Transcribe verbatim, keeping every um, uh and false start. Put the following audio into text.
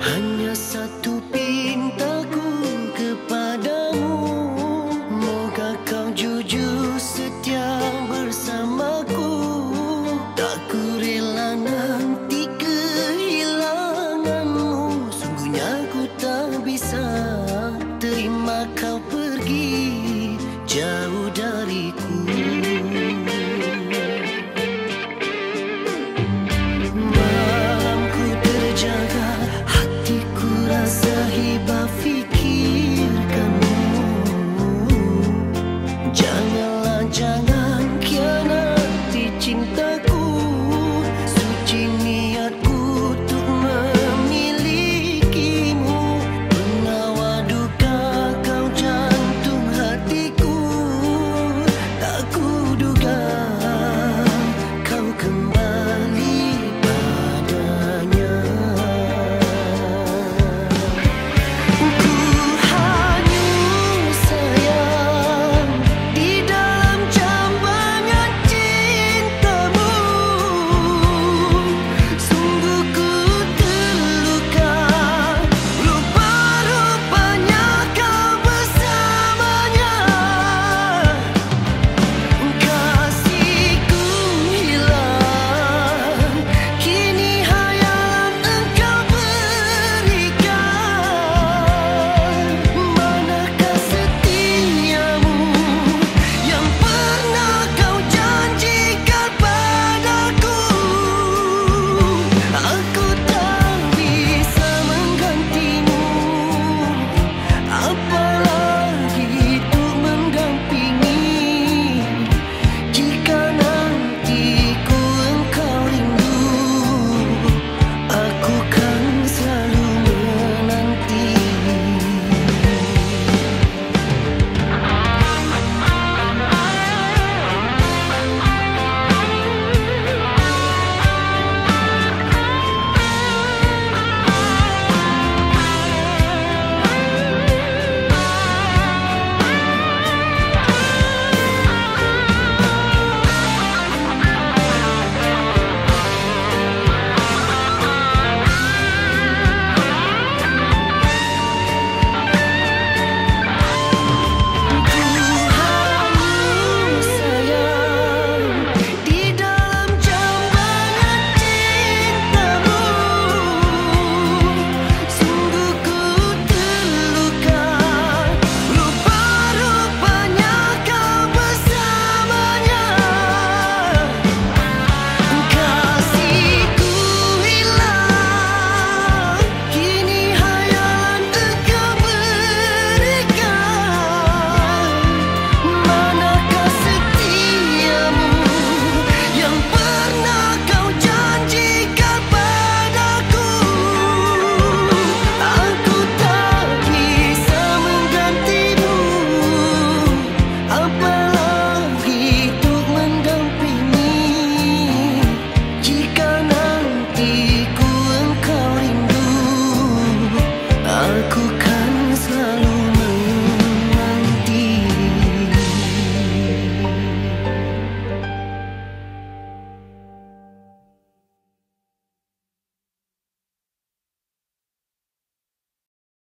Hanya satu pintaku kepadamu, moga kau jujur setia bersamaku. Tak ku rela nanti kehilanganmu, sungguhnya ku tak bisa terima kau pergi jauh dariku. Malamku terjaga, hatiku rasa hibah fikirkanmu. Janganlah, jangan khianati cintaku. Suci niatku untuk memilikimu. Penawar duka kau jantung hatiku. Tak kuduga kau kembali padanya. Ku hanyut sayang di dalam jambangan cintamu. Sungguh ku terluka, rupa-rupanya kau bersamanya. Kasihku hilang, kini hayalan engkau berikan. Manakah setiamu yang pernah kau janjikan padaku? Aku tak bisa menggantimu, apalagi untuk mendampingi. Jika nantiku engkau rindu, aku kan selalu menanti. Di dalam jambangan cintamu, sungguh ku terluka, rupa-rupanya kau bersamanya. Kasihku hilang, kini hayalan engkau berikan. Manakah setiamu yang pernah kau janjikan padaku? Aku tak bisa menggantimu, apalagi untuk mendampingi. Jika nantiku engkau rindu, aku kan